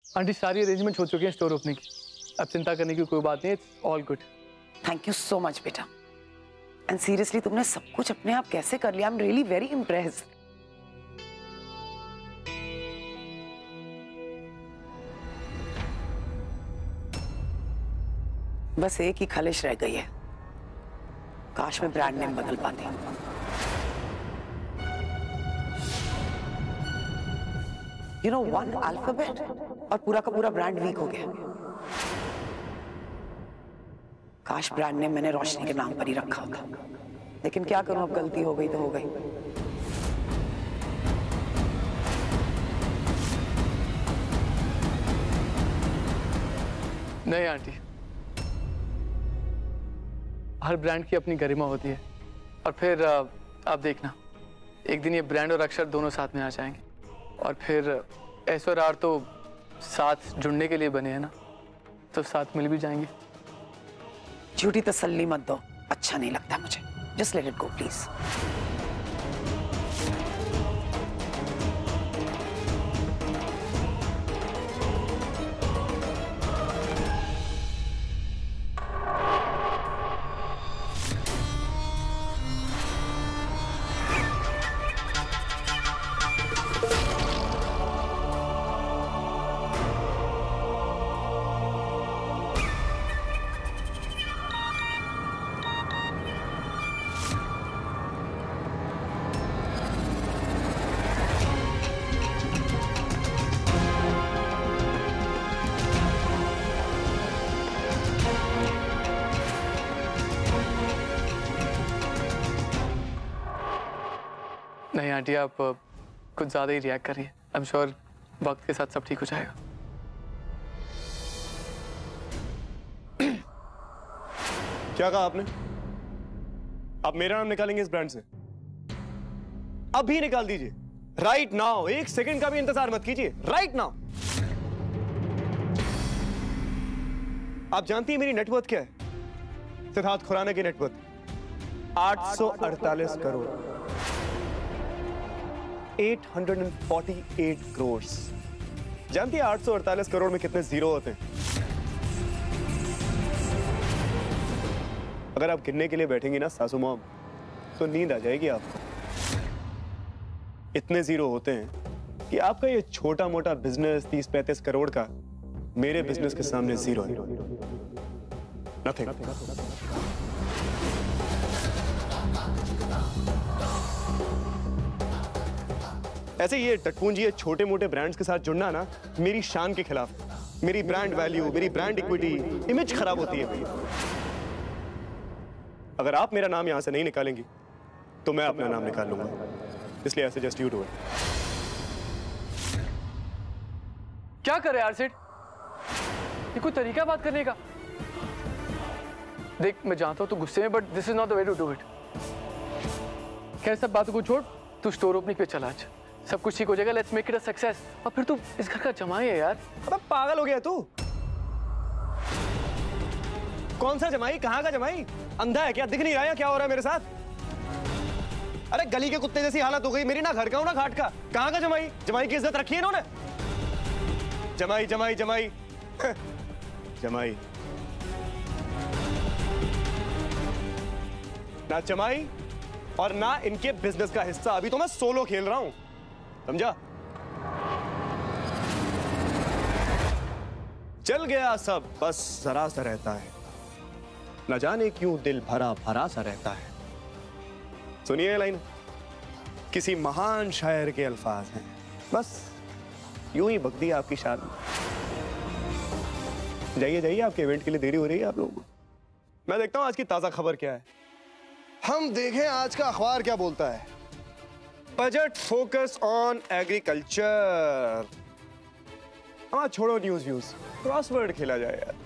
Aunty सारी arrangement हो चुकी है स्टोर ओपनिंग की, अब चिंता करने की कोई बात नहीं, it's all good. Thank you so much बेटा। एंड सीरियसली तुमने सब कुछ अपने आप कैसे कर लिया? I am really very impressed. बस एक ही खलिश रह गई है, काश मैं ब्रांड नेम बदल पाती। यू नो, वन अल्फाबेट और पूरा का पूरा ब्रांड वीक हो गया। काश ब्रांड नेम मैंने रोशनी के नाम पर ही रखा होता, लेकिन क्या करूं, अब गलती हो गई तो हो गई। नहीं आंटी, हर ब्रांड की अपनी गरिमा होती है, और फिर आप देखना एक दिन ये ब्रांड और अक्षर दोनों साथ में आ जाएंगे, और फिर ऐस और आर तो साथ जुड़ने के लिए बने हैं ना, तो साथ मिल भी जाएंगे। झूठी तसल्ली मत दो, अच्छा नहीं लगता मुझे। Just let it go please. नहीं आंटी, आप कुछ ज़्यादा ही रिएक्ट कर रही है। आई एम श्योर वक्त के साथ सब ठीक हो जाएगा। क्या कहा आपने? आप मेरा नाम निकालेंगे इस ब्रांड से? अभी निकाल दीजिए, राइट नाउ। एक सेकंड का भी इंतजार मत कीजिए, राइट नाउ। आप जानती हैं मेरी नेटवर्थ क्या है? सिद्धार्थ खुराना की नेटवर्थ 848 करोड़, 848 करोड़। जानती है 848 करोड़ में कितने जीरो होते हैं? अगर आप गिनने के लिए बैठेंगी ना सासू मॉम, तो नींद आ जाएगी आपको। इतने जीरो होते हैं कि आपका ये छोटा मोटा बिजनेस 30-35 करोड़ का मेरे बिजनेस के सामने जीरो है, नथिंग। ऐसे ये टटपूंजी ये छोटे मोटे ब्रांड्स के साथ जुड़ना ना मेरी शान के खिलाफ। मेरी ब्रांड वैल्यू, मेरी ब्रांड इक्विटी, इमेज खराब होती है मेरी। अगर आप मेरा नाम यहां से नहीं निकालेंगी तो मैं अपना नाम निकाल लूंगा, इसलिए I suggest you do it. क्या करे यार सेठ, ये कोई तरीका बात करने का? देख मैं जानता हूं तू गुस्से में, but this is not the way to do it. खैर सब बातों को छोड़, तू स्टोर ओपनिंग पे चला, आज सब कुछ ठीक हो जाएगा। Let's make it a success. और फिर तू इस घर का जमाई है यार। अबे पागल हो गया तू? कौन सा जमाई? कहां का जमाई? अंधा है क्या? दिख नहीं रहा है क्या हो रहा है मेरे साथ? अरे गली के कुत्ते जैसी हालत हो गई मेरी, ना घर का हूं ना घाट का। कहां का जमाई? जमाई की इज्जत रखी है इन्होंने? जमाई जमाई जमाई जमाई, ना जमाई और ना इनके बिजनेस का हिस्सा। अभी तो मैं सोलो खेल रहा हूं, समझा? चल गया सब, बस जरा सा रहता है, न जाने क्यों दिल भरा भरा सा रहता है। सुनिए ये लाइन, किसी महान शायर के अल्फाज हैं, बस यूं ही बक दी आपकी शान। जाइए जाइए, आपके इवेंट के लिए देरी हो रही है आप लोगों को। मैं देखता हूं आज की ताजा खबर क्या है। हम देखें आज का अखबार क्या बोलता है। Budget focus on agriculture. हाँ छोड़ो न्यूज व्यूज, क्रॉसवर्ड खेला जाए यार।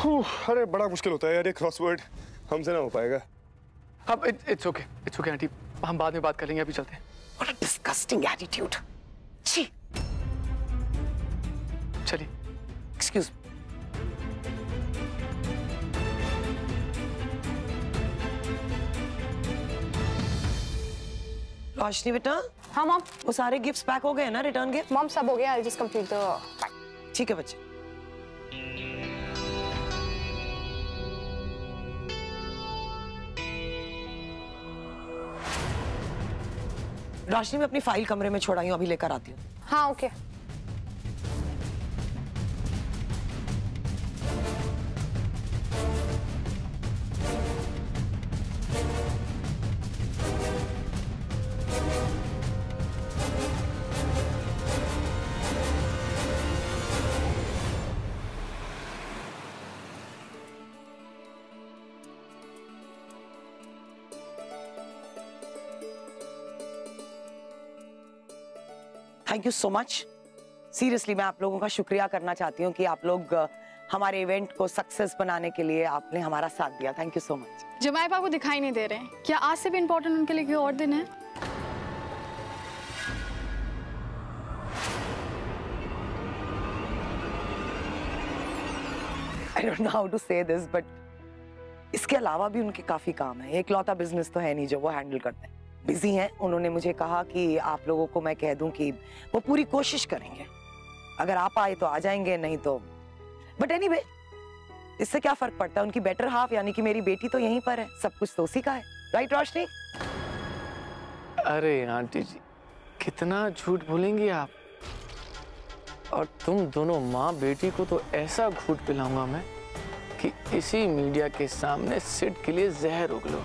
अरे बड़ा मुश्किल होता है यार ये क्रॉसवर्ड, हमसे ना हो पाएगा। अब इट्स ओके आंटी, हम बाद में बात कर लेंगे, अभी चलते हैं। What a disgusting attitude. छी. चलिए। Excuse me. रोशनी बेटा, हाँ मॉम। वो सारे गिफ्ट्स पैक हो गए ना, रिटर्न गिफ्ट? मॉम सब हो गया, I just complete the pack. ठीक है बच्चे। रोशनी, मैं अपनी फाइल कमरे में छोड़ाई हूँ, अभी लेकर आती हूँ। हाँ okay. Thank you so much. Seriously मैं आप लोगों का शुक्रिया करना चाहती हूँ कि आप लोग हमारे इवेंट को सक्सेस बनाने के लिए आपने हमारा साथ दिया। Thank you so much. जमाई पापा को दिखाई नहीं दे रहे हैं, क्या आज से भी इम्पोर्टेंट उनके लिए कोई और दिन है? I don't know how to say this, but इसके अलावा भी उनके काफी काम है। एक लौता बिजनेस तो है नहीं जो वो हैंडल करते हैं। बिजी हैं। उन्होंने मुझे कहा कि आप लोगों को मैं कह दूं कि वो पूरी कोशिश करेंगे। अगर आप आए तो आ जाएंगे, नहीं तो बट एनीवे, इससे क्या फर्क पड़ता है? उनकी बेटर हाफ यानी कि मेरी बेटी तो यहीं पर है, सब कुछ तो उसी का है। राइट रोशनी? अरे आंटी जी, कितना झूठ बोलेंगी आप। और तुम दोनों माँ बेटी को तो ऐसा घूट पिलाऊंगा मैं कि इसी मीडिया के सामने सिट के लिए जहर उगलो।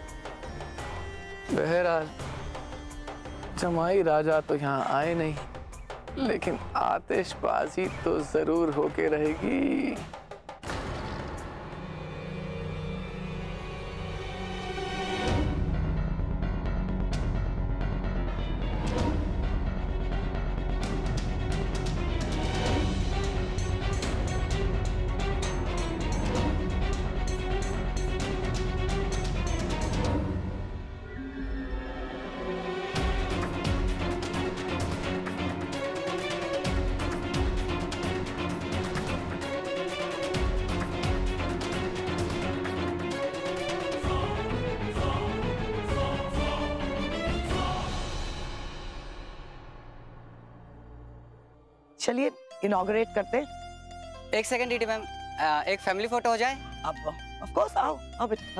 बहरहाल जमाई राजा तो यहाँ आए नहीं, लेकिन आतिशबाजी तो जरूर होके रहेगी। चलिए इनॉग्रेट करते हैं। एक सेकंड डीडी मैम, एक फैमिली फोटो हो जाए। अब ऑफ कोर्स आओ आओ बेटा।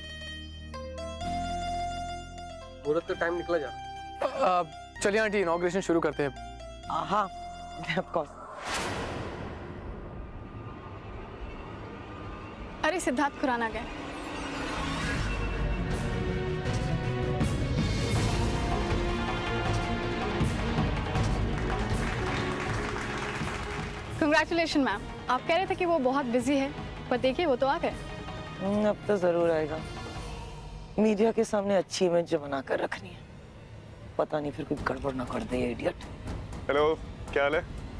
मुहूर्त तो टाइम निकला जा। चलिए आंटी, इनॉग्रेशन शुरू करते हैं। हाँ ऑफ कोर्स। अरे सिद्धार्थ खुराना गए। Congratulation ma'am. आप कह रहे थे कि वो बहुत बिजी है, पर देखिए वो तो आ गए। अब तो जरूर आएगा। मीडिया के सामने अच्छी इमेज जो बना कर रखनी है, पता नहीं फिर कुछ गड़बड़ ना कर दे ये इडियट। हेलो, क्या हाल है?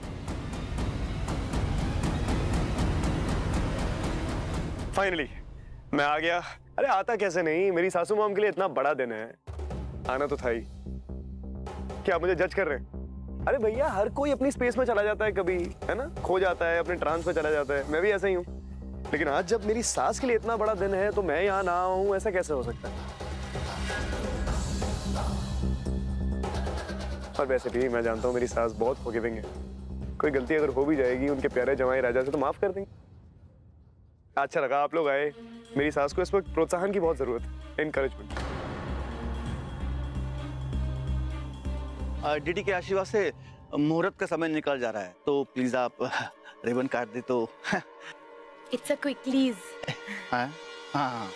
फाइनली मैं आ गया। अरे आता कैसे नहीं, मेरी सासू माम के लिए इतना बड़ा दिन है, आना तो था ही। क्या मुझे जज कर रहे हैं? अरे भैया, हर कोई अपनी स्पेस में चला जाता है कभी, है ना, खो जाता है, अपने ट्रांस में चला जाता है। मैं भी ऐसा ही हूँ, लेकिन आज जब मेरी सास के लिए इतना बड़ा दिन है तो मैं यहाँ ना आऊँ, ऐसा कैसे हो सकता है? और वैसे भी मैं जानता हूँ मेरी सास बहुत फॉरगिविंग है। कोई गलती अगर हो भी जाएगी उनके प्यारे जमाई राजा से तो माफ कर देंगे। अच्छा लगा आप लोग आए। मेरी सास को इस वक्त प्रोत्साहन की बहुत जरूरत है, एनकरेजमेंट। डीडी के आशीर्वाद से मुहूर्त का समय निकल जा रहा है, तो प्लीज आप रिबन काट दे तो। It's a quick please. हाँ हाँ।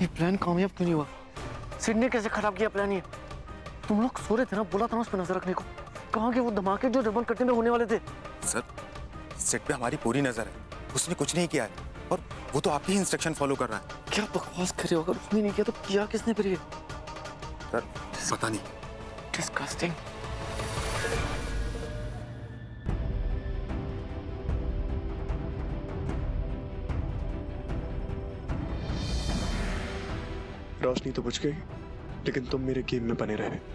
ये प्लान कामयाब क्यों नहीं हुआ? सिड ने कैसे खराब किया प्लान ये? तुम लोग सो रहे थे ना, बोला था ना उस पर नजर रखने को। कहाँ के वो धमाके जो रिबन कटिंग में होने वाले थे? सर, सेट पे हमारी पूरी नजर है, उसने कुछ नहीं किया है और वो तो आपकी इंस्ट्रक्शन फॉलो कर रहा है। क्या बकवास कर रहे हो? अगर उसने नहीं किया तो किया किसने फिर ये? सर पता नहीं। डिस्गस्टिंग। रोशनी तो बुझ गई, लेकिन तुम मेरे गेम में बने रहे।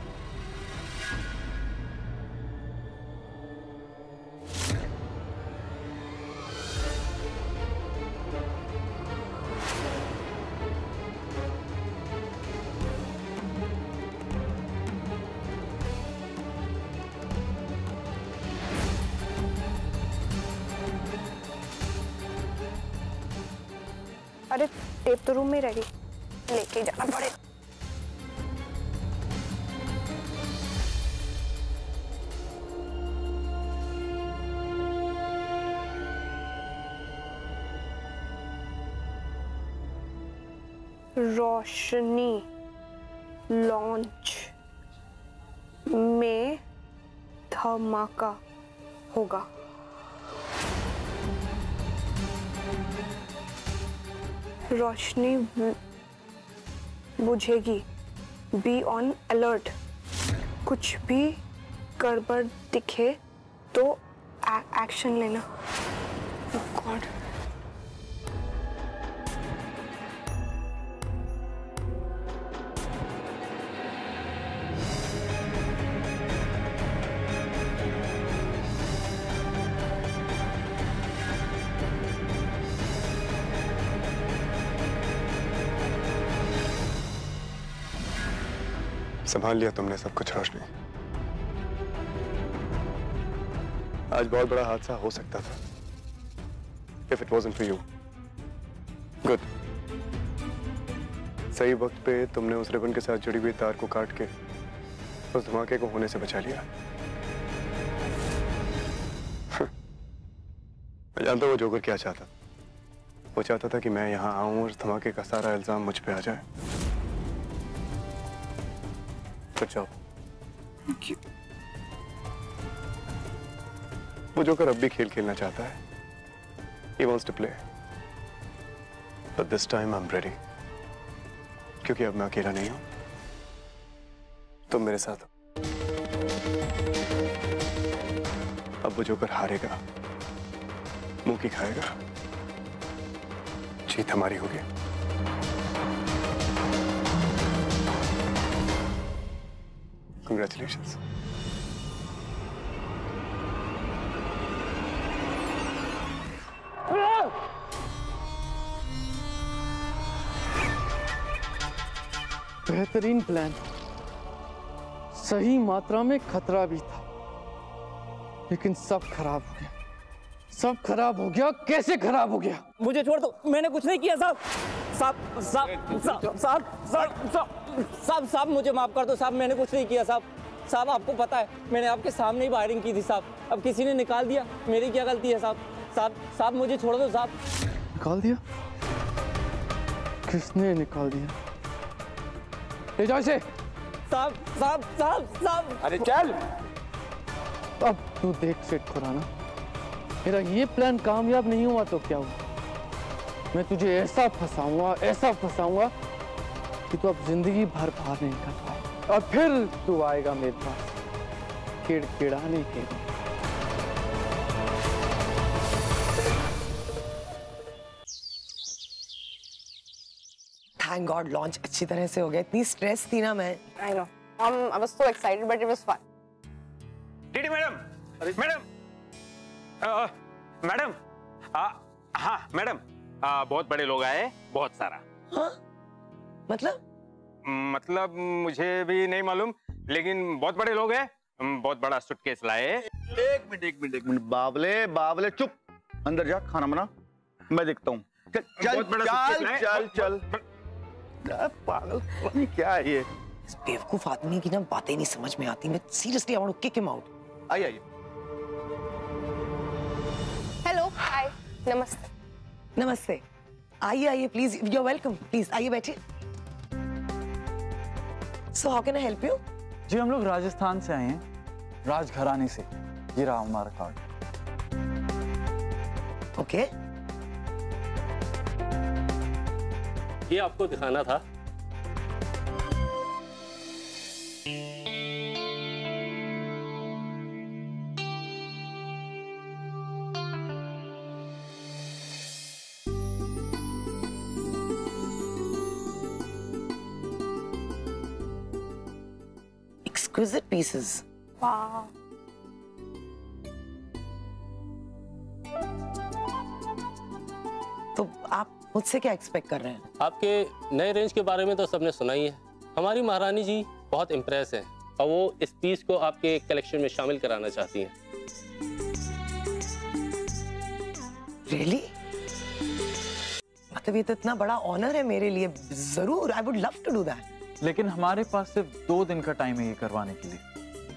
अरे टेप तो रूम में रह गई, लेके जाना पड़ेगा। रोशनी लॉन्च में धमाका होगा। रोशनी बुझेगी। Be on alert. कुछ भी गड़बड़ दिखे तो एक्शन लेना। Oh God. संभाल लिया तुमने सब कुछ रोशनी। आज बहुत बड़ा हादसा हो सकता था। If it wasn't for you. Good. सही वक्त पे तुमने उस रिबन के साथ जुड़ी हुई तार को काट के उस धमाके को होने से बचा लिया। मैं जानता हूँ वो जोकर क्या चाहता। वो चाहता था कि मैं यहाँ आऊं और धमाके का सारा इल्जाम मुझ पे आ जाए। Good job. Thank you. वो जोकर अब भी खेल खेलना चाहता है। He wants to play. But this time I'm ready. क्योंकि अब मैं अकेला नहीं हूं। तुम मेरे साथ हो। अब वो जोकर हारेगा, मुंह की खाएगा, जीत हमारी होगी। Congratulations. बेहतरीन प्लान, सही मात्रा में खतरा भी था, लेकिन सब खराब हो गया। सब खराब हो गया। कैसे खराब हो गया? मुझे छोड़ दो, मैंने कुछ नहीं किया साहब। साहब साहब साहब साहब साहब साहब साहब मुझे माफ कर दो साहब, मैंने कुछ नहीं किया साहब। साहब आपको पता है मैंने आपके सामने ही फायरिंग की थी साहब, अब किसी ने निकाल दिया, मेरी क्या गलती है साहब? साहब साहब मुझे छोड़ दो साहब। निकाल दिया? किसने निकाल दिया? ले जाओ इसे। साहब साहब साहब साहब अरे चल। अब तू देख सेठ खुराना, मेरा ये प्लान कामयाब नहीं हुआ तो क्या हुआ? मैं तुझे ऐसा फंसाऊंगा कि तू अब जिंदगी भर बाहर नहीं निकल पाए, और फिर तू आएगा मेरे पास किड़किड़ाने के लिए। Thank God लॉन्च अच्छी तरह से हो गया। इतनी स्ट्रेस थी ना मैं। I know. I was so excited, but it was fun. TT madam, madam, हाँ मैडम, बहुत बड़े लोग आए, बहुत सारा। हाँ? मतलब मुझे भी नहीं मालूम, लेकिन बहुत बड़े लोग हैं, बहुत बड़ा सूटकेस लाए। एक मिनट बावले चुप, अंदर जा, खाना बना, मैं देखता हूँ। चल पागल क्या है ये? इस बेवकूफ आदमी की ना बातें नहीं समझ में आती। मैं seriously I want to kick him out. आइए। हेलो, हाय, नमस्ते। नमस्ते। आइए आइए please, you are welcome, please आइए बैठिए। So how can I help you? जी हम लोग राजस्थान से आए हैं, राजघराने से। ये रहा हमारा कार्ड। ओके। ये आपको दिखाना था। Exquisite pieces. Wow. तो आप मुझसे क्या एक्सपेक्ट कर रहे हैं? आपके नए रेंज के बारे में तो सबने सुना ही है। हमारी महारानी जी बहुत इम्प्रेस हैं और वो इस पीस को आपके कलेक्शन में शामिल कराना चाहती हैं। Really? मतलब ये तो इतना बड़ा ऑनर है मेरे लिए। जरूर, I would love to do that. लेकिन हमारे पास सिर्फ 2 दिन का टाइम है ये करवाने के लिए।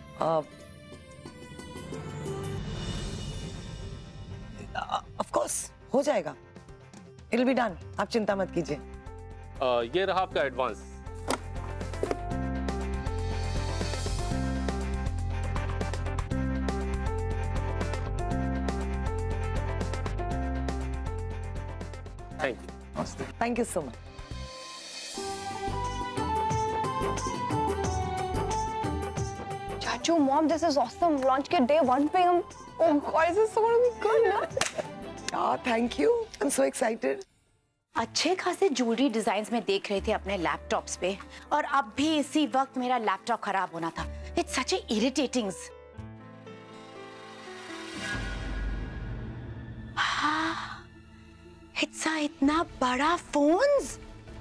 Of course, हो जाएगा। It'll be done. आप चिंता मत कीजिए। ये रहा आपका advance. Thank you. Thank you so much. चाचू, mom, this is awesome. Launch के डे 1 पे हम, oh god, this is so good ना। Thank you, I am so excited. अच्छे खासे ज्वेलरी डिजाइन्स में देख रहे थे अपने लैपटॉप्स पे, और अब भी इसी वक्त मेरा लैपटॉप खराब होना था। It's such a irritating. इतना बड़ा फोन्स।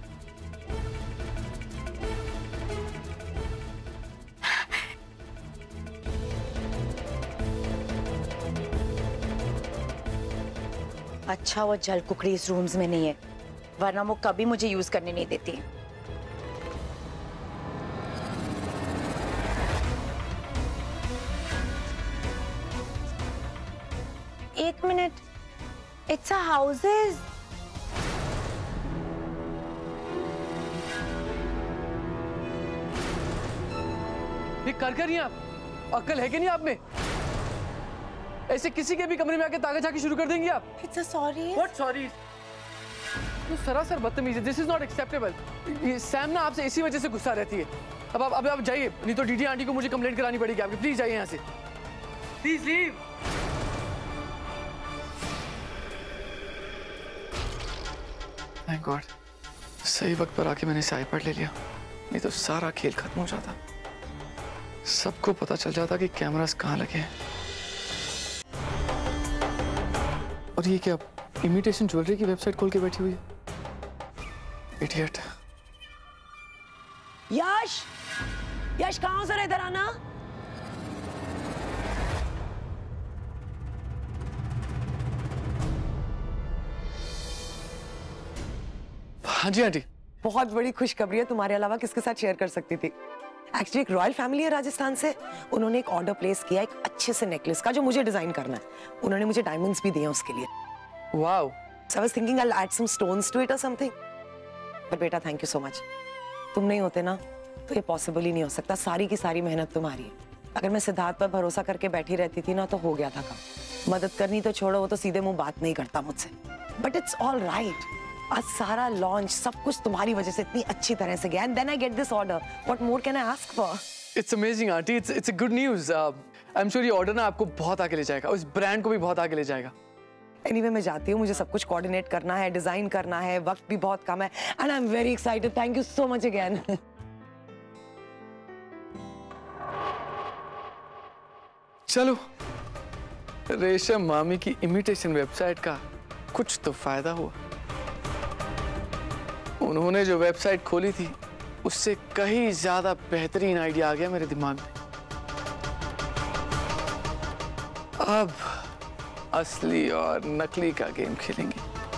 अच्छा वो जल कुकड़ी इस रूम्स में नहीं है, वरना वो कभी मुझे यूज करने नहीं देती। एक मिनट, इट्स अ हाउसेस। ये कर रही हैं आप? अक्ल है कि नहीं आप में? ऐसे किसी के भी कमरे में आके ताका झाकी शुरू कर देंगी आप? It's a sorry. What sorry? तो सरासर बदतमीज है। This is not acceptable. ये सैम ना आपसे इसी वजह से गुस्सा रहती है। अब आप जाइए, नहीं तो डीडी आंटी को मुझे कंप्लेंट करानी पड़ेगी आपकी। प्लीज जाइए यहाँ से। Please leave. थैंक गॉड, सही वक्त पर आके मैंने इसे आईपैड ले लिया, नहीं तो सारा खेल खत्म हो जाता। सबको पता चल जाता कि कैमरास कहाँ लगे हैं। और ये क्या इमिटेशन ज्वेलरी की वेबसाइट खोल के बैठी हुई है? इडियट। यश, यश कहाँ हो? जरा इधर आना। हाँ जी आंटी। बहुत बड़ी खुशखबरी है, तुम्हारे अलावा किसके साथ शेयर कर सकती थी। एक्चुअली एक रॉयल फैमिली है राजस्थान से, उन्होंने एक ऑर्डर प्लेस किया एक अच्छे से नेकलेस का जो मुझे डिजाइन करना है। उन्होंने मुझे डायमंड्स भी दिए उसके लिए। Wow. So I was thinking I'll add some stones to it or something. But बेटा थैंक यू सो मच। तुम नहीं होते ना तो ये पॉसिबल ही नहीं हो सकता। सारी की सारी मेहनत तुम्हारी है। अगर मैं सिद्धार्थ पर भरोसा करके बैठी रहती थी ना तो हो गया था काम। मदद करनी तो छोड़ो, वो तो सीधे मुंह बात नहीं करता मुझसे। But it's all right. आज सारा लॉन्च सब कुछ तुम्हारी वजह से इतनी अच्छी तरह से गया। And then I get this order. What more can I ask for? It's amazing aunty. It's a good news. I am sure ये ऑर्डर ना आपको बहुत आगे ले जाएगा, उस ब्रांड को भी बहुत आगे ले जाएगा। Anyway, मैं जाती हूँ, मुझे सब कुछ कोऑर्डिनेट करना है, डिजाइन करना है, वक्त भी बहुत कम है। And I am very excited. Thank you so much again. चलो, रेशम मामी की इमिटेशन वेबसाइट का कुछ तो फायदा हुआ। उन्होंने जो वेबसाइट खोली थी उससे कहीं ज्यादा बेहतरीन आइडिया आ गया मेरे दिमाग में। अब असली और नकली का गेम खेलेंगे।